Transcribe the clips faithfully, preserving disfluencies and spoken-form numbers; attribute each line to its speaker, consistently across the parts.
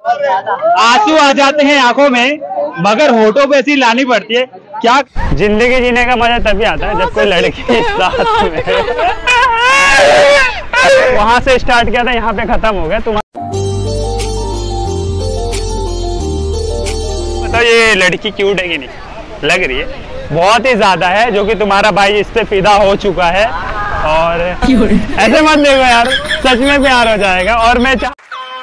Speaker 1: आंसू आ जाते हैं आंखों में, मगर होठों पे ऐसी लानी पड़ती है। क्या जिंदगी जीने का मजा तभी आता है जब कोई लड़की साथ में। वहां से स्टार्ट किया था, यहाँ पे खत्म हो गया। तुम्हारा बताओ, ये लड़की क्यूट है कि नहीं? लग रही है, बहुत ही ज्यादा है, जो कि तुम्हारा भाई इस पे फिदा हो चुका है। और ऐसे मत देखो यार, सच में प्यार हो जाएगा। और मैं चाह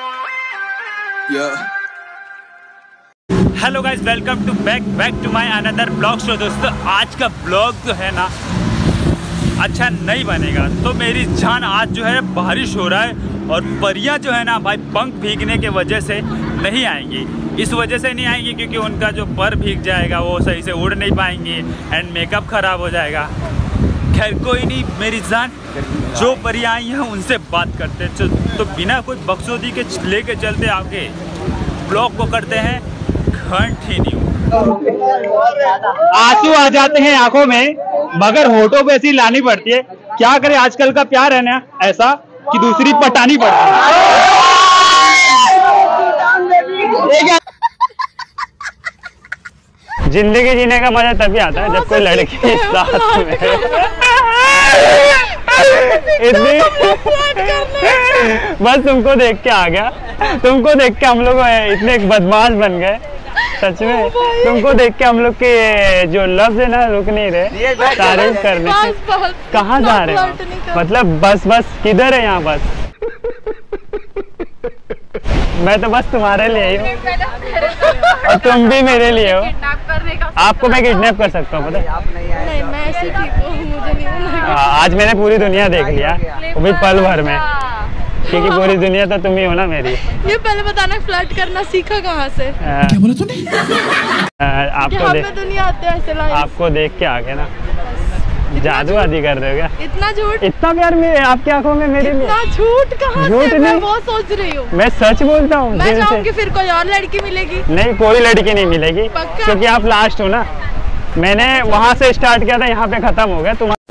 Speaker 1: hello guys, welcome to back back to my another blog show. दोस्तों, आज का ब्लॉग जो है ना अच्छा नहीं बनेगा। तो मेरी जान, आज जो है बारिश हो रहा है और परियां जो है ना भाई पंख भीगने के वजह से नहीं आएंगी। इस वजह से नहीं आएंगी क्योंकि उनका जो पर भीग जाएगा वो सही से उड़ नहीं पाएंगी एंड मेकअप खराब हो जाएगा। खैर कोई नहीं मेरी जान, जो परियां आई हैं उनसे बात करते हैं। तो बिना कोई बकचोदी के लेके चलते आगे ब्लॉग को करते हैं कंटिन्यू। आंसू आ जाते हैं आंखों में, मगर होठों पे ऐसी लानी पड़ती है। क्या करे, आजकल का प्यार है ना ऐसा कि दूसरी पटानी पड़ती है। जिंदगी जीने का मजा तभी आता है जब कोई लड़की साथ में। इतनी बस तुमको देख के आ गया, तुमको देख के हम लोग इतने बदमाश बन गए। सच में तुमको देख के हम लोग के जो लफ्ज है ना रुक नहीं रहे तारीफ करने से। कहाँ जा रहे हो? मतलब बस बस किधर है यहाँ? बस मैं तो बस तुम्हारे लिए ही हूँ और तुम भी मेरे लिए हो। आपको मैं किडनैप कर सकता हूँ, पता है?
Speaker 2: नहीं, मैं ऐसे ठीक हूँ, मुझे नहीं।
Speaker 1: आज मैंने पूरी दुनिया देख लिया, वो भी पल भर में, क्योंकि पूरी दुनिया तो तुम ही हो ना मेरी।
Speaker 2: ये पहले बताना, फ्लर्ट करना सीखा कहाँ से?
Speaker 1: क्या बोला तूने? आपको देख
Speaker 2: दुनिया आते हैं ऐसे लाइफ।
Speaker 1: आपको देख के आ गया ना, जादू आदि कर दे क्या?
Speaker 2: इतना झूठ,
Speaker 1: इतना प्यार में आपकी आंखों में मेरे लिए।
Speaker 2: इतना झूठ कहाँ
Speaker 1: झूठ
Speaker 2: से?
Speaker 1: नहीं,
Speaker 2: मैं बहुत सोच रही हूँ।
Speaker 1: मैं सच बोलता हूँ।
Speaker 2: मैं चाहूँगी फिर कोई और लड़की मिलेगी?
Speaker 1: नहीं, कोई लड़की नहीं मिलेगी क्योंकि आप लास्ट हो ना। मैंने वहां से स्टार्ट किया था, यहाँ पे खत्म हो गया। तुम्हारा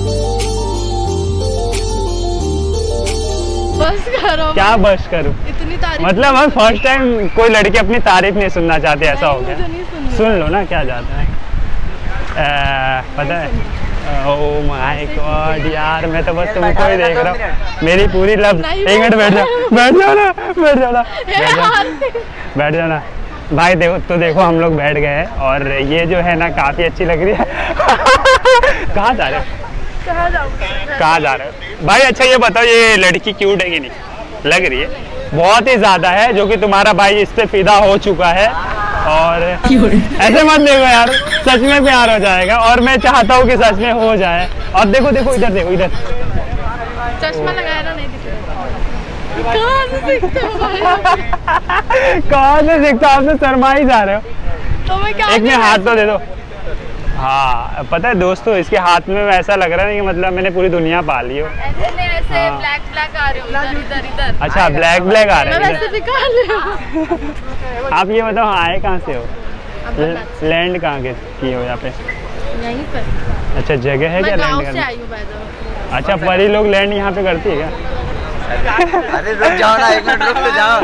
Speaker 2: बस करो।
Speaker 1: क्या बस करूँ?
Speaker 2: इतनी तारीफ, मतलब
Speaker 1: हम फर्स्ट टाइम कोई लड़की अपनी तारीफ नहीं सुनना चाहते, ऐसा हो गया। सुन लो ना, क्या जाता है आ, पता है? ओह माय गॉड यार, मैं तो बस तुमको ही देख रहा हूँ। मेरी पूरी लब। एक मिनट बैठ जाओ, बैठ जाओ ना, बैठ जाओ ना, बैठ जाओ ना भाई। देखो तो देखो, हम लोग बैठ गए हैं और ये जो है ना काफी अच्छी लग रही है। कहाँ जा रहे हो?
Speaker 2: कहाँ जाऊँ?
Speaker 1: कहाँ जा रहे हो भाई? अच्छा ये बताओ, ये लड़की क्यूट है कि नहीं? लग रही है, बहुत ही ज्यादा है, जो कि तुम्हारा भाई इस पे फिदा हो चुका है। और ऐसे मत देखो यार, सच में प्यार हो जाएगा। और मैं चाहता हूँ कि सच में हो जाए। और देखो देखो इधर देखो, इधर
Speaker 2: चश्मा लगाया ना, नहीं दिख रहा। कहाँ से दिखते हो भाई?
Speaker 1: कहाँ से दिखता? आप तो शर्मा ही जा रहे हो।
Speaker 2: तो मैं क्या?
Speaker 1: एक में हाथ तो दे दो। हाँ पता है दोस्तों, इसके हाथ में ऐसा लग रहा है कि मतलब मैंने पूरी दुनिया पा ली हो।
Speaker 2: ऐसे हाँ। ब्लैक ब्लैक आ रहे हो, इधर इधर इधर।
Speaker 1: अच्छा ब्लैक ब्लैक आ रहे हैं।
Speaker 2: मैं वैसे दिखा रही हूँ।
Speaker 1: आप ये बताओ, आए कहाँ से हो? लैंड कहाँ के की हो यहाँ पे?
Speaker 2: यहीं पर।
Speaker 1: अच्छा जगह है क्या लैंड
Speaker 2: करने? आई हूँ।
Speaker 1: अच्छा, परी लोग लैंड यहाँ पे करती है क्या?
Speaker 3: अरे रुक जाओ ना, एक मिनट रुक तो जाओ।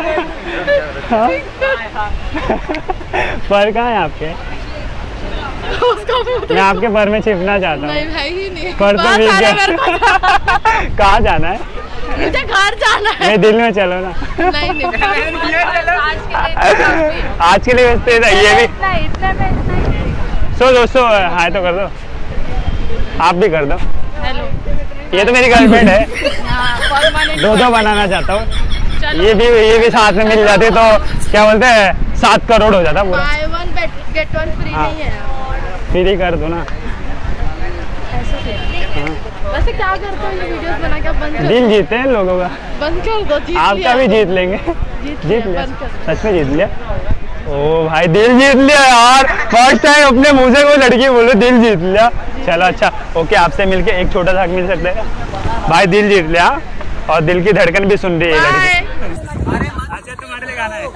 Speaker 1: पर कहाँ है आपके? मैं आपके पर में छिपना चाहता हूँ।
Speaker 2: नहीं भाई ही नहीं।
Speaker 1: पर तो कहाँ जाना है?
Speaker 2: मुझे घर जाना है।
Speaker 1: मेरे दिल में चलो ना।
Speaker 2: नहीं नहीं,
Speaker 1: आज के लिए बस ये भी। सो दोस्तों हाय तो कर दो, आप भी कर दो।
Speaker 2: हेलो,
Speaker 1: ये तो मेरी गर्लफ्रेंड है। दो दो बनाना चाहता हूँ। ये भी ये भी साथ में मिल जाती तो क्या बोलते हैं, सात करोड़ हो जाता पूरा।
Speaker 2: Buy one get one free नहीं है।
Speaker 1: फ्री कर दो ना।
Speaker 2: वैसे क्या करते हो, ये वीडियोस बना के बंद कर?
Speaker 1: दिल जीते हैं लोगों का।
Speaker 2: बंद कर दो। जीत
Speaker 1: आपका भी जीत लेंगे।
Speaker 2: जीत
Speaker 1: लिया, सच में जीत लिया। ओ भाई दिल जीत लिया यार, फर्स्ट टाइम अपने मुंह से कोई लड़की बोलो दिल जीत लिया। चलो अच्छा ओके, आपसे मिलके एक छोटा सा हक मिल सकता है भाई? दिल जीत लिया और दिल की धड़कन भी सुन रही है लड़की। अच्छा तुम्हारे लिए गाना है।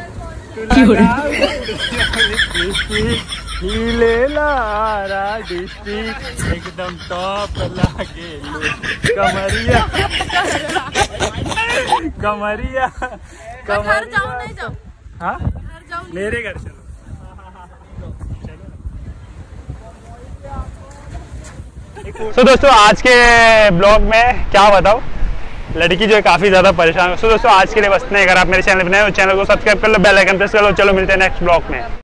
Speaker 1: एकदम टॉप लागे कमरिया कमरिया कमरिया।
Speaker 2: घर जाऊं नहीं जाऊं?
Speaker 1: हाँ
Speaker 2: घर जाऊंगी।
Speaker 1: मेरे घर चलो।
Speaker 4: तो दोस्तों आज के ब्लॉग में क्या बताओ, लड़की जो है काफी ज्यादा परेशान है। तो दोस्तों आज के लिए बस नहीं, अगर आप मेरे चैनल पर नए हो चैनल को सब्सक्राइब कर लो, बेल आइकन प्रेस कर लो। चलो मिलते हैं नेक्स्ट ब्लॉग में।